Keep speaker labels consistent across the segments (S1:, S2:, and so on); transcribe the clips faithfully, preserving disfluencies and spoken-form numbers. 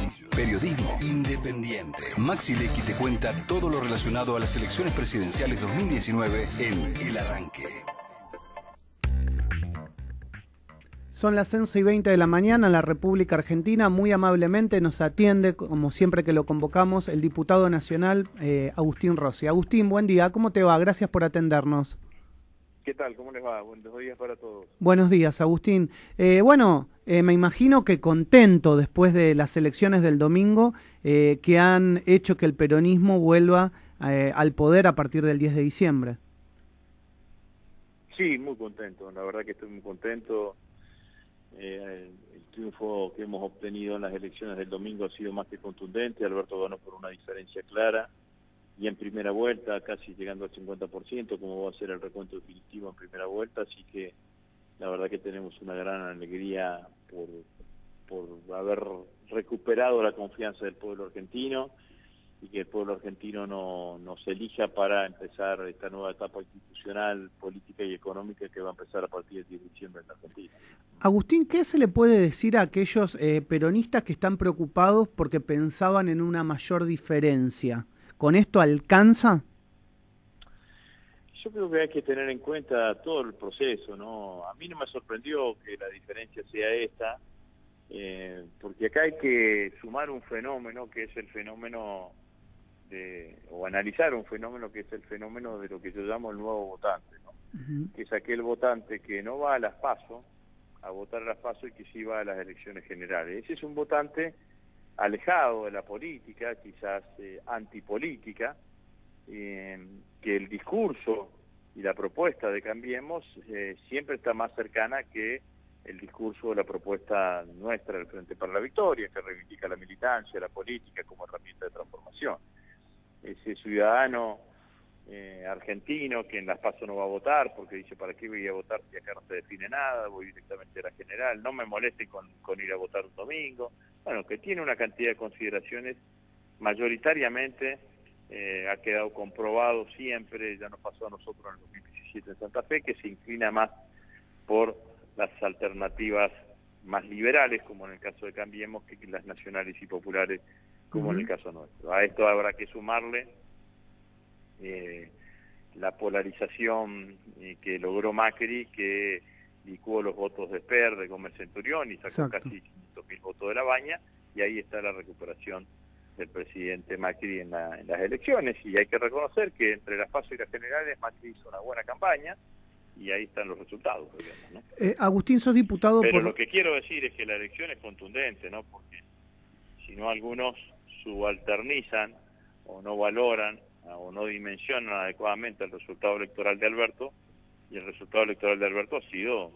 S1: Periodismo independiente. Maxi Lecky te cuenta todo lo relacionado a las elecciones presidenciales dos mil diecinueve en El Arranque.
S2: Son las once y veinte de la mañana en la República Argentina. Muy amablemente nos atiende, como siempre que lo convocamos, el diputado nacional eh, Agustín Rossi. Agustín, buen día. ¿Cómo te va? Gracias por atendernos.
S3: ¿Qué tal? ¿Cómo les va? Buenos días para todos.
S2: Buenos días, Agustín. Eh, bueno, eh, me imagino que contento después de las elecciones del domingo eh, que han hecho que el peronismo vuelva eh, al poder a partir del diez de diciembre.
S3: Sí, muy contento. La verdad que estoy muy contento. Eh, el triunfo que hemos obtenido en las elecciones del domingo ha sido más que contundente. Alberto ganó por una diferencia clara y en primera vuelta, casi llegando al cincuenta por ciento, como va a ser el recuento definitivo en primera vuelta, así que la verdad que tenemos una gran alegría por, por haber recuperado la confianza del pueblo argentino y que el pueblo argentino no, nos elija para empezar esta nueva etapa institucional, política y económica que va a empezar a partir del diez de diciembre en la Argentina.
S2: Agustín, ¿qué se le puede decir a aquellos eh, peronistas que están preocupados porque pensaban en una mayor diferencia? ¿Con esto alcanza?
S3: Yo creo que hay que tener en cuenta todo el proceso, ¿no? A mí no me sorprendió que la diferencia sea esta, eh, porque acá hay que sumar un fenómeno que es el fenómeno de, o analizar un fenómeno que es el fenómeno de lo que yo llamo el nuevo votante, ¿no? Uh-huh. Que es aquel votante que no va a las PASO, a votar a las PASO y que sí va a las elecciones generales. Ese es un votante alejado de la política, quizás eh, antipolítica, eh, que el discurso y la propuesta de Cambiemos eh, siempre está más cercana que el discurso o la propuesta nuestra del Frente para la Victoria, que reivindica la militancia, la política como herramienta de transformación. Ese ciudadano eh, argentino que en las PASO no va a votar porque dice, ¿para qué voy a votar si acá no se define nada? Voy directamente a la general, no me moleste con, con ir a votar un domingo. Bueno, que tiene una cantidad de consideraciones, mayoritariamente eh, ha quedado comprobado siempre, ya nos pasó a nosotros en el dos mil diecisiete en Santa Fe, que se inclina más por las alternativas más liberales, como en el caso de Cambiemos, que las nacionales y populares, como uh-huh. en el caso nuestro. A esto habrá que sumarle eh, la polarización eh, que logró Macri, que licuó los votos de Esper, de Gómez Centurión, y sacó Exacto. casi quinientos mil votos de la Baña, y ahí está la recuperación del presidente Macri en, la, en las elecciones, y hay que reconocer que entre las PASO y las generales Macri hizo una buena campaña, y ahí están los resultados, digamos, ¿no?
S2: Eh, Agustín, sos diputado
S3: Pero
S2: por...
S3: lo que quiero decir es que la elección es contundente, ¿no? Porque si no algunos subalternizan, o no valoran, o no dimensionan adecuadamente el resultado electoral de Alberto, y el resultado electoral de Alberto ha sido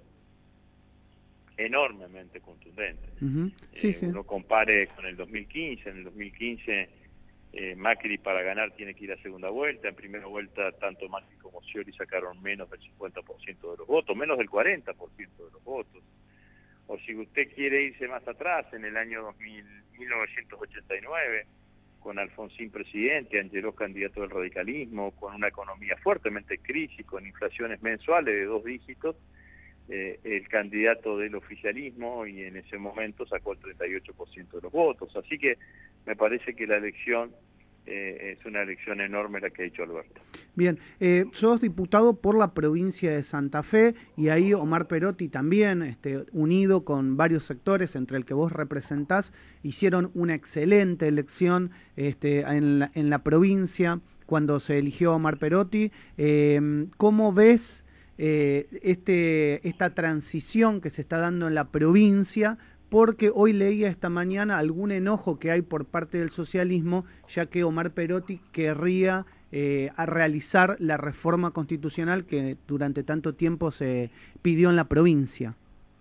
S3: enormemente contundente. Uh-huh. sí, eh, sí. Uno compare con el dos mil quince, en el dos mil quince eh, Macri para ganar tiene que ir a segunda vuelta, en primera vuelta tanto Macri como Scioli sacaron menos del cincuenta por ciento de los votos, menos del cuarenta por ciento de los votos. O si usted quiere irse más atrás, en el año dos mil, mil novecientos ochenta y nueve, con Alfonsín presidente, Angeló candidato del radicalismo, con una economía fuertemente en crisis, con inflaciones mensuales de dos dígitos, eh, el candidato del oficialismo y en ese momento sacó el treinta y ocho por ciento de los votos. Así que me parece que la elección eh, es una elección enorme la que ha hecho Alberto.
S2: Bien, eh, sos diputado por la provincia de Santa Fe y ahí Omar Perotti también, este, unido con varios sectores, entre el que vos representás, hicieron una excelente elección este, en, la, en la provincia cuando se eligió Omar Perotti. Eh, ¿Cómo ves eh, este, esta transición que se está dando en la provincia? Porque hoy leía esta mañana algún enojo que hay por parte del socialismo, ya que Omar Perotti querría eh, a realizar la reforma constitucional que durante tanto tiempo se pidió en la provincia.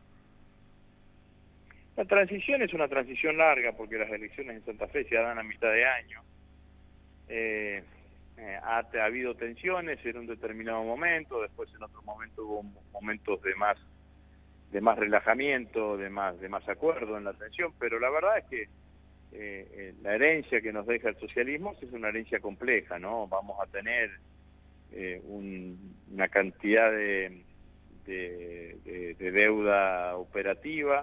S3: La transición es una transición larga, porque las elecciones en Santa Fe se dan a mitad de año. Eh, eh, ha, ha habido tensiones en un determinado momento, después en otro momento hubo momentos de más de más relajamiento, de más de más acuerdo en la atención, pero la verdad es que eh, eh, la herencia que nos deja el socialismo es una herencia compleja, ¿no? Vamos a tener eh, un, una cantidad de, de, de, de deuda operativa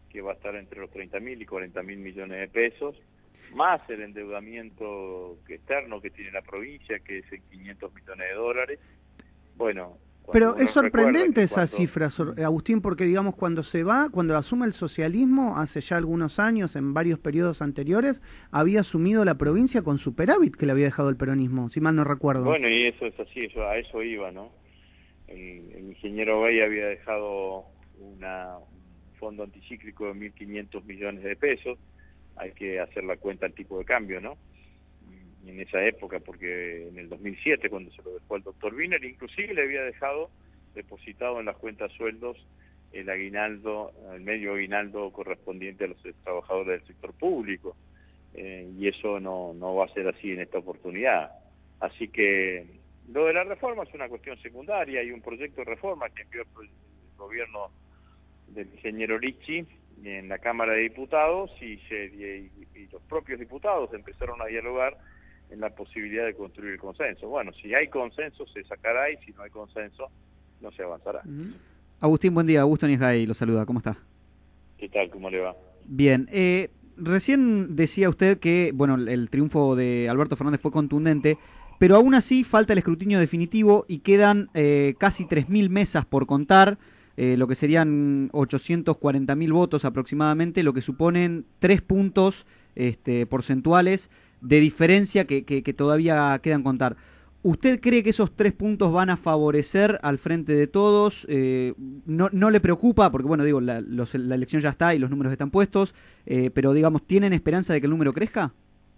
S3: que va a estar entre los treinta mil y cuarenta mil millones de pesos, más el endeudamiento externo que tiene la provincia, que es en quinientos millones de dólares. Bueno,
S2: pero es sorprendente esa
S3: cuando...
S2: cifra, Agustín, porque digamos cuando se va, cuando asume el socialismo, hace ya algunos años, en varios periodos anteriores, había asumido la provincia con superávit que le había dejado el peronismo, si mal no recuerdo.
S3: Bueno, y eso es así, eso, a eso iba, ¿no? El, el ingeniero Bey había dejado una, un fondo anticíclico de mil quinientos millones de pesos, hay que hacer la cuenta al tipo de cambio, ¿no? En esa época, porque en el dos mil siete, cuando se lo dejó al doctor Wiener, inclusive le había dejado depositado en las cuentas sueldos el aguinaldo, el medio aguinaldo correspondiente a los trabajadores del sector público, eh, y eso no, no va a ser así en esta oportunidad. Así que lo de la reforma es una cuestión secundaria, hay un proyecto de reforma que envió el gobierno del ingeniero Ricci en la Cámara de Diputados y, se, y, y los propios diputados empezaron a dialogar en la posibilidad de construir el consenso. Bueno, si hay consenso se sacará y si no hay consenso no se avanzará.
S4: Agustín, buen día. Augusto Niesgay lo saluda. ¿Cómo está?
S3: ¿Qué tal? ¿Cómo le va?
S4: Bien. Eh, recién decía usted que bueno, el triunfo de Alberto Fernández fue contundente, pero aún así falta el escrutinio definitivo y quedan eh, casi tres mil mesas por contar, eh, lo que serían ochocientos cuarenta mil votos aproximadamente, lo que suponen tres puntos este, porcentuales de diferencia que, que, que todavía quedan contar. ¿Usted cree que esos tres puntos van a favorecer al Frente de Todos? Eh, no, ¿No le preocupa? Porque, bueno, digo, la, los, la elección ya está y los números están puestos, eh, pero, digamos, ¿tienen esperanza de que el número crezca?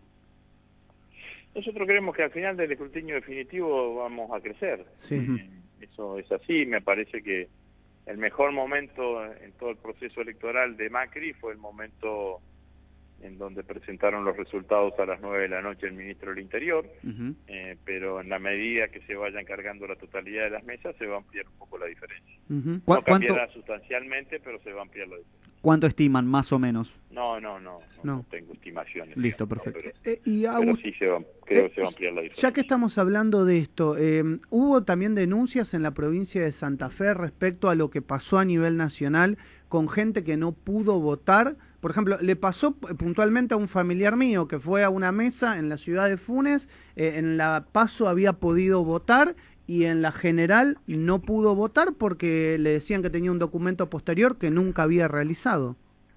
S3: Nosotros creemos que al final del escrutinio definitivo vamos a crecer.
S2: Sí.
S3: Eh, eso es así. Me parece que el mejor momento en todo el proceso electoral de Macri fue el momento en donde presentaron los resultados a las nueve de la noche el ministro del Interior, uh-huh. eh, pero en la medida que se vayan cargando la totalidad de las mesas se va a ampliar un poco la diferencia.
S4: Uh-huh.
S3: No cambiará sustancialmente, pero se va a ampliar la diferencia.
S4: ¿Cuánto estiman, más o menos?
S3: No, no, no, no,
S2: no.
S3: no tengo estimaciones.
S4: Listo,
S3: digamos,
S4: perfecto.
S3: No, pero,
S2: eh, y
S3: pero sí se va, creo
S2: eh,
S3: que se va a ampliar la diferencia.
S2: Ya que estamos hablando de esto, eh, hubo también denuncias en la provincia de Santa Fe respecto a lo que pasó a nivel nacional con gente que no pudo votar. Por ejemplo, le pasó puntualmente a un familiar mío que fue a una mesa en la ciudad de Funes, eh, en la PASO había podido votar y en la general no pudo votar porque le decían que tenía un documento posterior que nunca había realizado.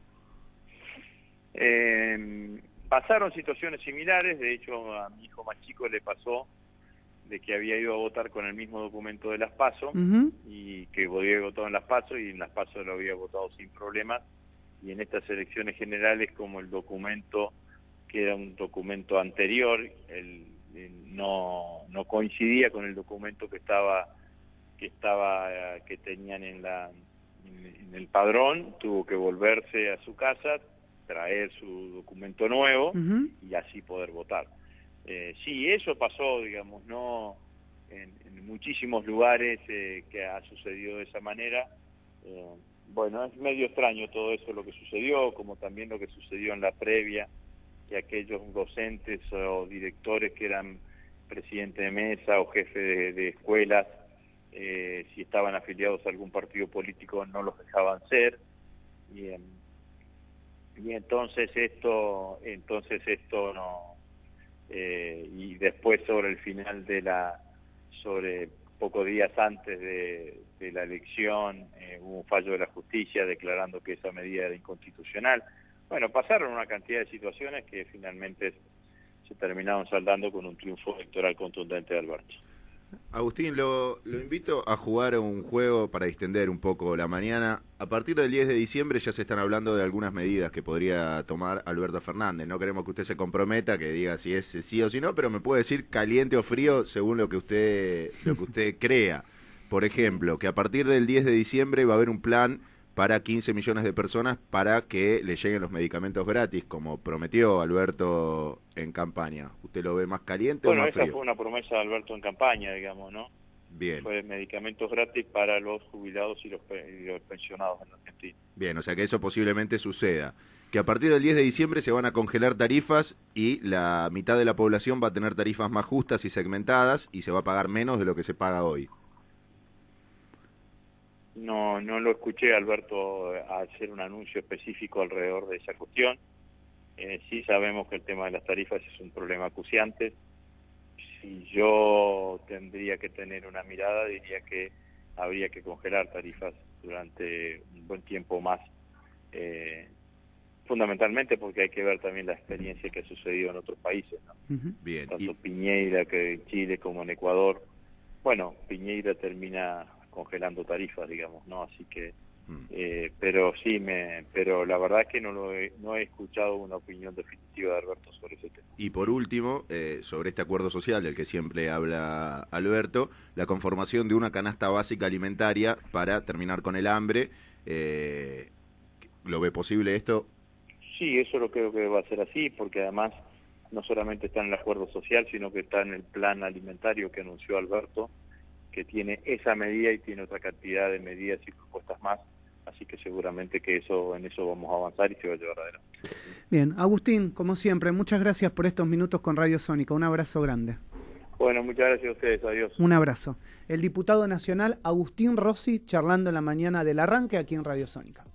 S3: Eh, pasaron situaciones similares, de hecho a mi hijo más chico le pasó de que había ido a votar con el mismo documento de las PASO, uh-huh. y que había votado en las PASO y en las PASO lo había votado sin problemas. Y en estas elecciones generales, como el documento, que era un documento anterior, el, el, no, no coincidía con el documento que estaba que estaba que tenían en la en, en el padrón, tuvo que volverse a su casa, traer su documento nuevo, uh-huh. y así poder votar. Eh, sí, eso pasó, digamos, no en, en muchísimos lugares eh, que ha sucedido de esa manera. Eh, Bueno, es medio extraño todo eso lo que sucedió, como también lo que sucedió en la previa, que aquellos docentes o directores que eran presidente de mesa o jefe de, de escuelas, eh, si estaban afiliados a algún partido político no los dejaban ser, y, y entonces esto, entonces esto no, eh, y después sobre el final de la, sobre pocos días antes de, de la elección, eh, hubo un fallo de la justicia declarando que esa medida era inconstitucional. Bueno, pasaron una cantidad de situaciones que finalmente se terminaron saldando con un triunfo electoral contundente de Alberto.
S5: Agustín, lo, lo invito a jugar a un juego para distender un poco la mañana. A partir del diez de diciembre ya se están hablando de algunas medidas que podría tomar Alberto Fernández. No queremos que usted se comprometa, que diga si es sí o si no, pero me puede decir caliente o frío según lo que usted, lo que usted crea. Por ejemplo, que a partir del diez de diciembre va a haber un plan para quince millones de personas para que le lleguen los medicamentos gratis, como prometió Alberto en campaña. ¿Usted lo ve más caliente
S3: bueno,
S5: o más frío?
S3: Bueno, esa fue una promesa de Alberto en campaña, digamos, ¿no?
S5: Bien.
S3: Fue medicamentos gratis para los jubilados y los, y los pensionados en Argentina.
S5: Bien, o sea que eso posiblemente suceda. Que a partir del diez de diciembre se van a congelar tarifas y la mitad de la población va a tener tarifas más justas y segmentadas y se va a pagar menos de lo que se paga hoy.
S3: no, no lo escuché, Alberto, hacer un anuncio específico alrededor de esa cuestión. Eh, sí sabemos que el tema de las tarifas es un problema acuciante. Si yo tendría que tener una mirada, diría que habría que congelar tarifas durante un buen tiempo más, eh, fundamentalmente porque hay que ver también la experiencia que ha sucedido en otros países, ¿no?
S2: Ujú.
S5: Bien.
S3: Tanto
S5: Y,
S3: Piñeira que en Chile como en Ecuador. Bueno, Piñeira termina congelando tarifas, digamos, ¿no? Así que
S5: mm,
S3: Eh, pero sí, me, pero la verdad es que no lo he, no he escuchado una opinión definitiva de Alberto sobre ese tema.
S5: y por último, eh, sobre este acuerdo social del que siempre habla Alberto, la conformación de una canasta básica alimentaria para terminar con el hambre. Eh, ¿Lo ve posible esto?
S3: Sí, eso lo creo que va a ser así, porque además no solamente está en el acuerdo social, sino que está en el plan alimentario que anunció Alberto, que tiene esa medida y tiene otra cantidad de medidas y propuestas más, así que seguramente que eso en eso vamos a avanzar y se va a llevar adelante.
S2: Bien, Agustín, como siempre, muchas gracias por estos minutos con Radio Sónica. Un abrazo grande.
S3: Bueno, muchas gracias a ustedes, adiós.
S2: Un abrazo. El diputado nacional Agustín Rossi charlando en la mañana del arranque aquí en Radio Sónica.